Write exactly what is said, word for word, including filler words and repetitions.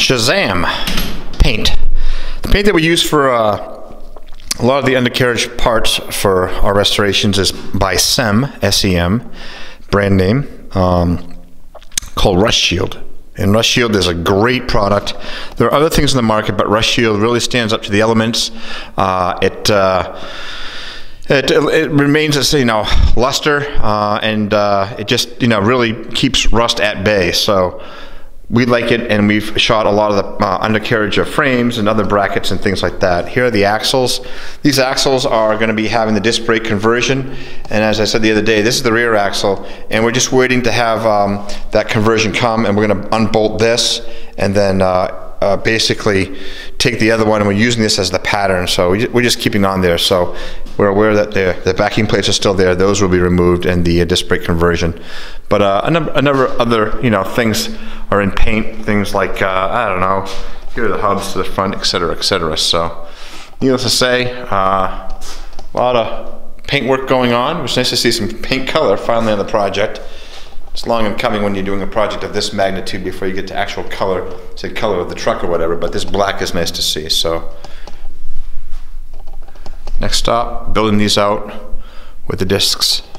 Shazam paint. The paint that we use for uh, a lot of the undercarriage parts for our restorations is by S E M, S E M, brand name, um, called Rust Shield. And Rust Shield is a great product. There are other things in the market, but Rust Shield really stands up to the elements. Uh, it, uh, it it remains, as you know, luster, uh, and uh, it just you know really keeps rust at bay. So we like it, and we've shot a lot of the uh, undercarriage of frames and other brackets and things like that. Here are the axles. These axles are going to be having the disc brake conversion, and as I said the other day, this is the rear axle, and we're just waiting to have um, that conversion come, and we're going to unbolt this, and then uh, uh, basically take the other one, and we're using this as the pattern, so we, we're just keeping on there. So we're aware that the, the backing plates are still there. Those will be removed, and the uh, disc brake conversion. But uh, a, number, a number of other you know things are in paint, things like, uh, I don't know, here are the hubs to the front, et cetera, et cetera. So, needless to say, uh, a lot of paint work going on. It was nice to see some paint color finally on the project. It's long in coming when you're doing a project of this magnitude before you get to actual color, say color of the truck or whatever, but this black is nice to see. So, next stop, building these out with the discs.